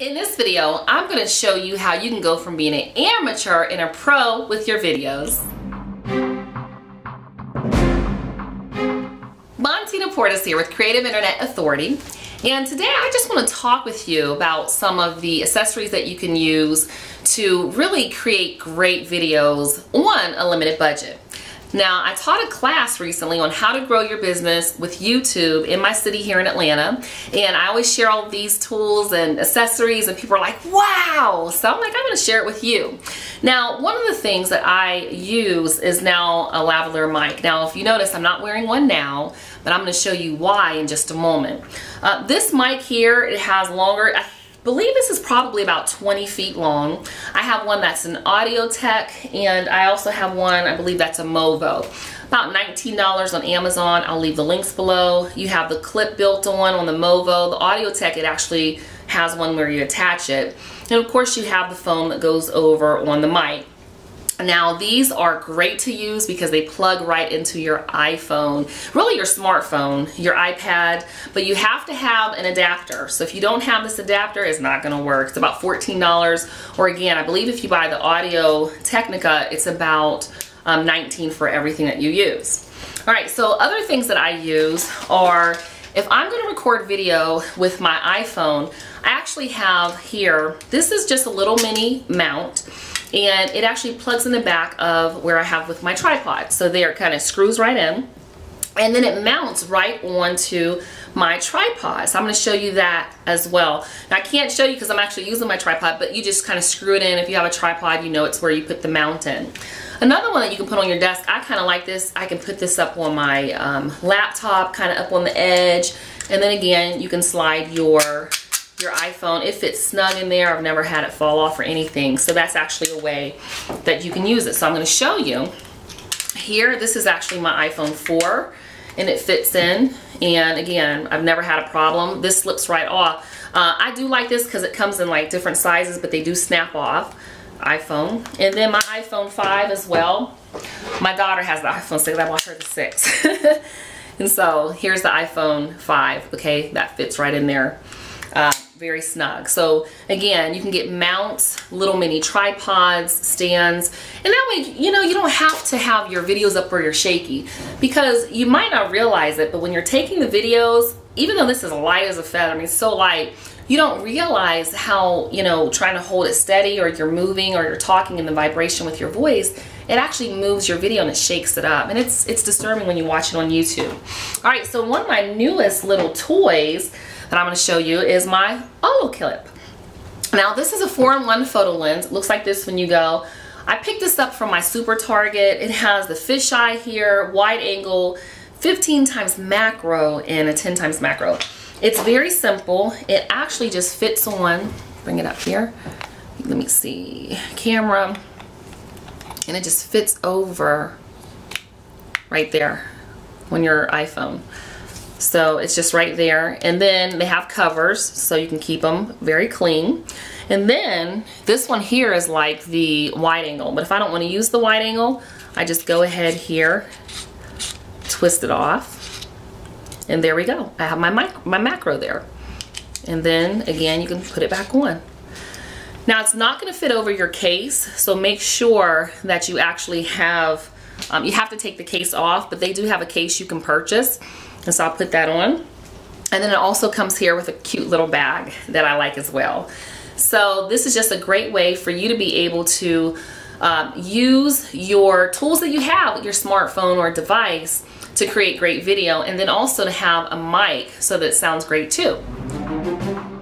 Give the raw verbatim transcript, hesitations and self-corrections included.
In this video, I'm going to show you how you can go from being an amateur and a pro with your videos. Montina Portis here with Creative Internet Authority, and today I just want to talk with you about some of the accessories that you can use to really create great videos on a limited budget. Now, I taught a class recently on how to grow your business with YouTube in my city here in Atlanta, and I always share all these tools and accessories and people are like, wow! So I'm like, I'm going to share it with you. Now, one of the things that I use is now a lavalier mic. Now, if you notice, I'm not wearing one now, but I'm going to show you why in just a moment. Uh, this mic here, it has longer, I believe this is probably about twenty feet long. I have one that's an Audio-Tech, and I also have one, I believe that's a Movo. About nineteen dollars on Amazon. I'll leave the links below. You have the clip built on on the Movo. The Audio-Tech, it actually has one where you attach it. And of course you have the phone that goes over on the mic. Now, these are great to use because they plug right into your iPhone, really your smartphone, your iPad, but you have to have an adapter. So if you don't have this adapter, it's not going to work. It's about fourteen dollars, or again, I believe if you buy the Audio-Technica, it's about um, nineteen dollars for everything that you use. All right, so other things that I use are, if I'm going to record video with my iPhone, I actually have here, this is just a little mini mount, and it actually plugs in the back of where I have with my tripod. So there, it kind of screws right in, and then it mounts right onto my tripod. So I'm going to show you that as well. Now, I can't show you because I'm actually using my tripod, but you just kind of screw it in. If you have a tripod, you know it's where you put the mount in. Another one that you can put on your desk, I kind of like this. I can put this up on my um, laptop, kind of up on the edge, and then again, you can slide your your iPhone. It fits snug in there. I've never had it fall off or anything. So that's actually a way that you can use it. So I'm going to show you here. This is actually my iPhone four, and it fits in. And again, I've never had a problem. This slips right off. Uh, I do like this because it comes in like different sizes, but they do snap off. iPhone. And then my iPhone five as well. My daughter has the iPhone six. I bought her the six. And so here's the iPhone five. Okay, that fits right in there. Uh, very snug. So again, you can get mounts, little mini tripods, stands, and that way, you know, you don't have to have your videos up where you're shaky, because you might not realize it, but when you're taking the videos, even though this is light as a feather, I mean, so light, you don't realize how, you know, trying to hold it steady, or you're moving, or you're talking in the vibration with your voice, it actually moves your video and it shakes it up, and it's it's disturbing when you watch it on YouTube. All right, so one of my newest little toys that I'm going to show you is my Olloclip. Now, this is a four in one photo lens. It looks like this when you go. I picked this up from my Super Target. It has the fisheye here, wide angle, fifteen times macro, and a ten times macro. It's very simple. It actually just fits on, bring it up here, let me see, camera, and it just fits over right there on your iPhone. So it's just right there, and then they have covers so you can keep them very clean. And then this one here is like the wide angle, but if I don't want to use the wide angle, I just go ahead here, twist it off, and there we go. I have my mic my macro there. And then again, you can put it back on. Now, it's not going to fit over your case, so make sure that you actually have, um, you have to take the case off, but they do have a case you can purchase. And so I'll put that on. And then it also comes here with a cute little bag that I like as well. So this is just a great way for you to be able to um, use your tools that you have with your smartphone or device to create great video, and then also to have a mic so that it sounds great too.